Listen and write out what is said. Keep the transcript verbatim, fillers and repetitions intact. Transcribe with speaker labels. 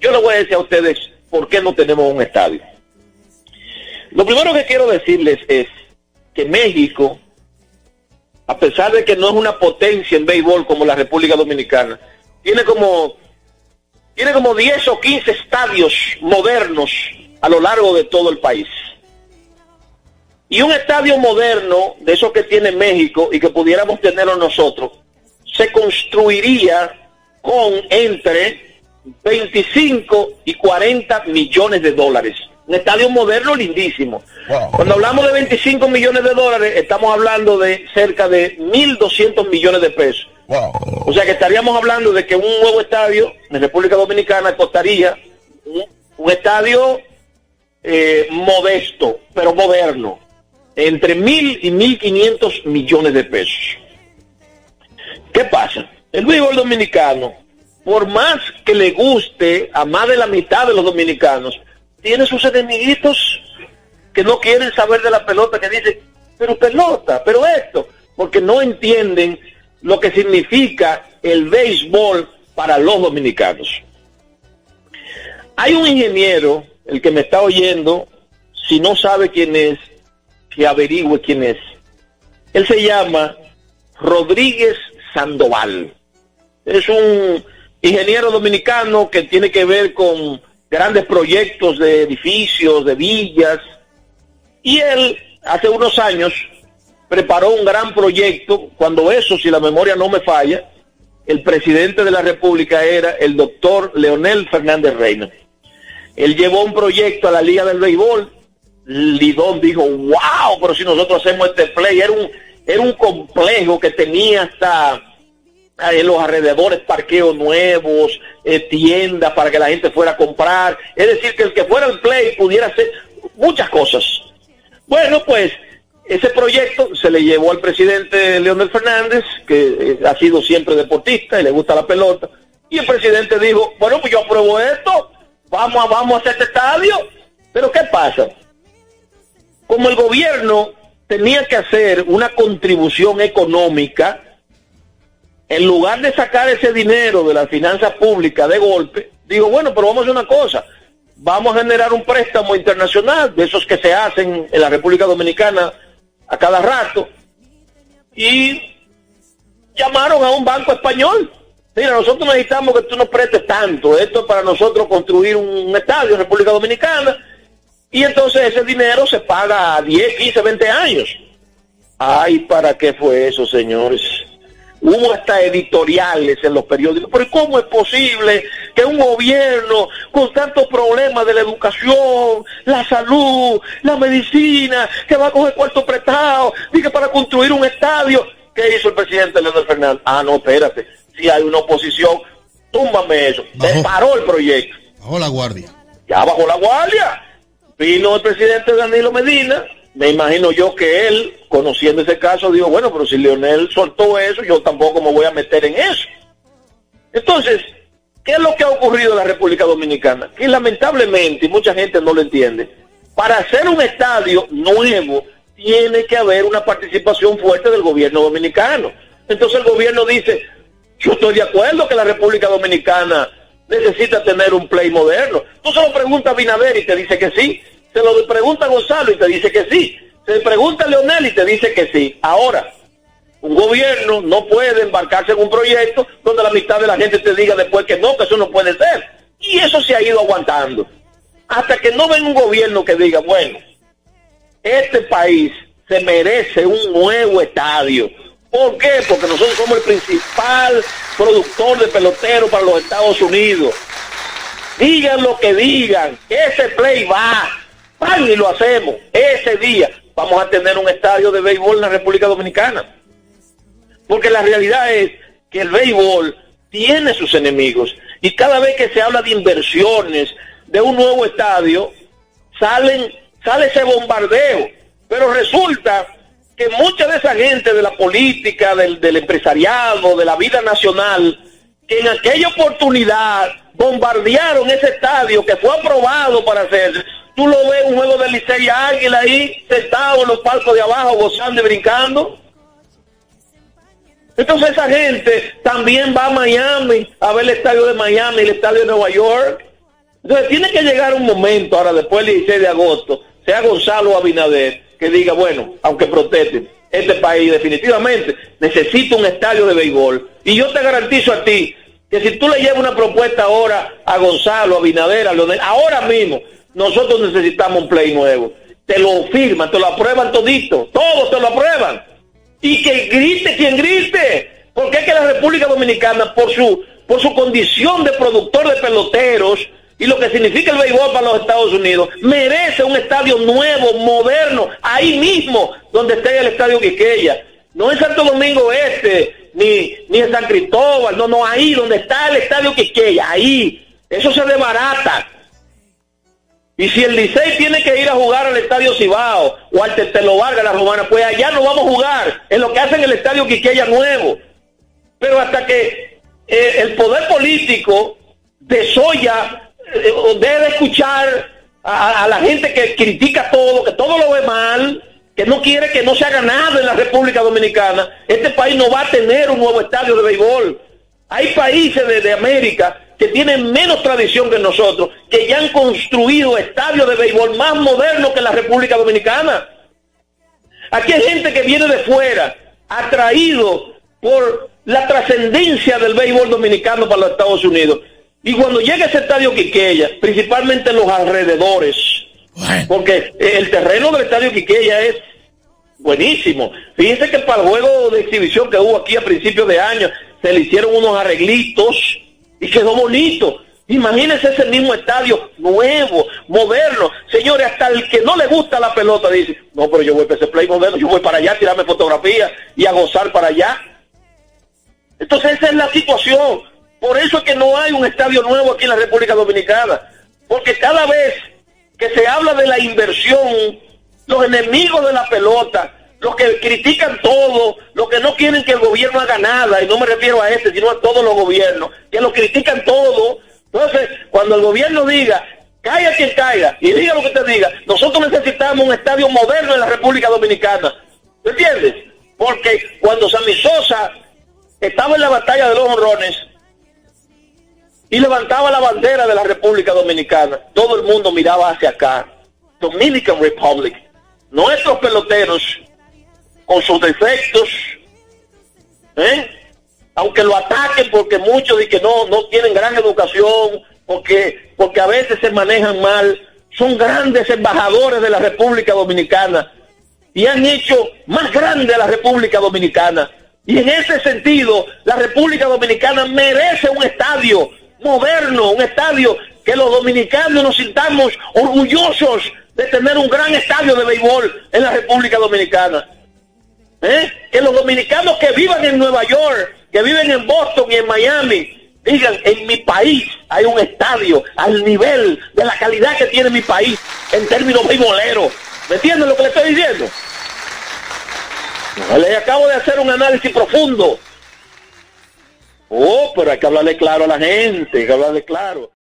Speaker 1: Yo les voy a decir a ustedes por qué no tenemos un estadio. Lo primero que quiero decirles es que México, a pesar de que no es una potencia en béisbol como la República Dominicana, tiene como, tiene como diez o quince estadios modernos a lo largo de todo el país. Y un estadio moderno, de esos que tiene México y que pudiéramos tenerlo nosotros, se construiría con entre veinticinco y cuarenta millones de dólares. Un estadio moderno lindísimo. Wow. Cuando hablamos de veinticinco millones de dólares, estamos hablando de cerca de mil doscientos millones de pesos. Wow. O sea que estaríamos hablando de que un nuevo estadio en República Dominicana costaría un, un estadio eh, modesto, pero moderno, entre mil y mil quinientos millones de pesos. ¿Qué pasa? El béisbol dominicano, por más que le guste a más de la mitad de los dominicanos, tiene sus enemiguitos que no quieren saber de la pelota, que dicen, pero pelota, pero esto, porque no entienden lo que significa el béisbol para los dominicanos. Hay un ingeniero, el que me está oyendo, si no sabe quién es, que averigüe quién es. Él se llama Rodríguez Sandoval. Es un ingeniero dominicano que tiene que ver con grandes proyectos de edificios, de villas, y él hace unos años preparó un gran proyecto, cuando eso, si la memoria no me falla, el presidente de la República era el doctor Leonel Fernández Reina. Él llevó un proyecto a la Liga del Béisbol. Lidón dijo, wow, pero si nosotros hacemos este play, era un, era un complejo que tenía hasta en los alrededores parqueos nuevos, eh, tiendas para que la gente fuera a comprar, es decir, que el que fuera al play pudiera hacer muchas cosas. Bueno, pues ese proyecto se le llevó al presidente Leonel Fernández, que eh, ha sido siempre deportista y le gusta la pelota, y el presidente dijo, bueno, pues yo apruebo esto, vamos a, vamos a hacer este estadio. Pero ¿qué pasa? Como el gobierno tenía que hacer una contribución económica, en lugar de sacar ese dinero de la finanza pública de golpe, digo, bueno, pero vamos a hacer una cosa, vamos a generar un préstamo internacional, de esos que se hacen en la República Dominicana a cada rato, y llamaron a un banco español. Mira, nosotros necesitamos que tú nos prestes tanto, esto es para nosotros construir un estadio en República Dominicana, y entonces ese dinero se paga a diez, quince, veinte años. Ay, ¿para qué fue eso, señores? Hubo hasta editoriales en los periódicos. Pero ¿cómo es posible que un gobierno con tantos problemas de la educación, la salud, la medicina, que va a coger cuarto prestado, diga para construir un estadio? ¿Qué hizo el presidente Leonel Fernández? Ah, no, espérate. Si hay una oposición, túmbame eso. Se paró el proyecto.
Speaker 2: Bajó la guardia.
Speaker 1: Ya bajó la guardia. Vino el presidente Danilo Medina. Me imagino yo que él, conociendo ese caso, dijo, bueno, pero si Leonel soltó eso, yo tampoco me voy a meter en eso. Entonces, ¿qué es lo que ha ocurrido en la República Dominicana? Que lamentablemente, y mucha gente no lo entiende, para hacer un estadio nuevo, tiene que haber una participación fuerte del gobierno dominicano. Entonces el gobierno dice, yo estoy de acuerdo que la República Dominicana necesita tener un play moderno. Tú se lo preguntas a Binader y te dice que sí. Se lo pregunta a Gonzalo y te dice que sí. Se le pregunta a Leonel y te dice que sí. Ahora, un gobierno no puede embarcarse en un proyecto donde la mitad de la gente te diga después que no, que eso no puede ser. Y eso se ha ido aguantando. Hasta que no venga un gobierno que diga, bueno, este país se merece un nuevo estadio. ¿Por qué? Porque nosotros somos el principal productor de peloteros para los Estados Unidos. Digan lo que digan, ese play va. Van y lo hacemos. Ese día vamos a tener un estadio de béisbol en la República Dominicana. Porque la realidad es que el béisbol tiene sus enemigos. Y cada vez que se habla de inversiones, de un nuevo estadio, salen, sale ese bombardeo. Pero resulta que mucha de esa gente de la política, del, del empresariado, de la vida nacional, que en aquella oportunidad bombardearon ese estadio que fue aprobado para hacerse. Tú lo ves, un juego de Licey y Águila ahí, sentado en los palcos de abajo, gozando y brincando. Entonces esa gente también va a Miami, a ver el estadio de Miami, el estadio de Nueva York. Entonces tiene que llegar un momento, ahora después del dieciséis de agosto, sea Gonzalo o Abinader, que diga, bueno, aunque protesten, este país definitivamente necesita un estadio de béisbol. Y yo te garantizo a ti que si tú le llevas una propuesta ahora a Gonzalo, a Abinader, a Leonel, ahora mismo, nosotros necesitamos un play nuevo. Te lo firman, te lo aprueban todito, todos te lo aprueban. Y que grite quien grite, porque es que la República Dominicana, por su, por su condición de productor de peloteros, y lo que significa el béisbol para los Estados Unidos, merece un estadio nuevo, moderno, ahí mismo donde esté el estadio Quisqueya. No en Santo Domingo Este, ni, ni en San Cristóbal, no, no, ahí donde está el estadio Quisqueya, ahí. Eso se desbarata. Y si el Licey tiene que ir a jugar al estadio Cibao o al Tetelo Vargas, la Romana, pues allá no vamos a jugar, en lo que hacen el estadio Quisqueya nuevo. Pero hasta que eh, el poder político desoya, debe escuchar a, a la gente que critica todo, que todo lo ve mal, que no quiere que no se haga nada en la República Dominicana. Este país no va a tener un nuevo estadio de béisbol. Hay países de, de América que tienen menos tradición que nosotros, que ya han construido estadios de béisbol más modernos que la República Dominicana. Aquí hay gente que viene de fuera, atraído por la trascendencia del béisbol dominicano para los Estados Unidos. Y cuando llega ese estadio Quisqueya, principalmente los alrededores, bueno, porque el terreno del estadio Quisqueya es buenísimo. Fíjense que para el juego de exhibición que hubo aquí a principios de año, se le hicieron unos arreglitos y quedó bonito. Imagínense ese mismo estadio nuevo, moderno. Señores, hasta el que no le gusta la pelota dice, no, pero yo voy para ese play moderno, yo voy para allá a tirarme fotografías y a gozar para allá. Entonces esa es la situación. Por eso es que no hay un estadio nuevo aquí en la República Dominicana, porque cada vez que se habla de la inversión, los enemigos de la pelota, los que critican todo, los que no quieren que el gobierno haga nada, y no me refiero a este, sino a todos los gobiernos, que lo critican todo. Entonces, cuando el gobierno diga, caiga quien caiga, y diga lo que te diga, nosotros necesitamos un estadio moderno en la República Dominicana. ¿Me entiendes? Porque cuando Sammy Sosa estaba en la batalla de los honrones, y levantaba la bandera de la República Dominicana, todo el mundo miraba hacia acá. Dominican Republic. Nuestros peloteros, con sus defectos, ¿eh? aunque lo ataquen porque muchos dicen que no, no tienen gran educación, porque, porque a veces se manejan mal, son grandes embajadores de la República Dominicana y han hecho más grande a la República Dominicana. Y en ese sentido, la República Dominicana merece un estadio moderno, un estadio que los dominicanos nos sintamos orgullosos de tener un gran estadio de béisbol en la República Dominicana. ¿Eh? Que los dominicanos que vivan en Nueva York, que viven en Boston y en Miami, digan, en mi país hay un estadio al nivel de la calidad que tiene mi país en términos beisboleros. ¿Me entienden lo que le estoy diciendo? Le acabo de hacer un análisis profundo. Oh, pero hay que hablarle claro a la gente, hay que hablarle claro.